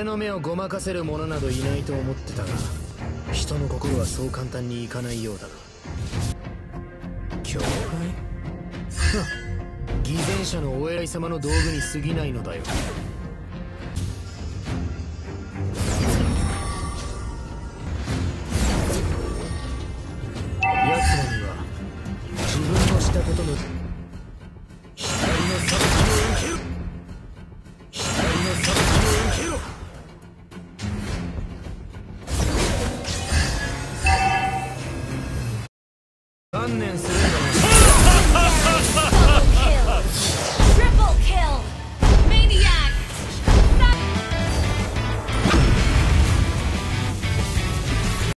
の目をごまかせる者などいないと思ってたが、人の心はそう簡単にいかないようだな。教会？偽善者のお偉い様の道具に過ぎないのだよ。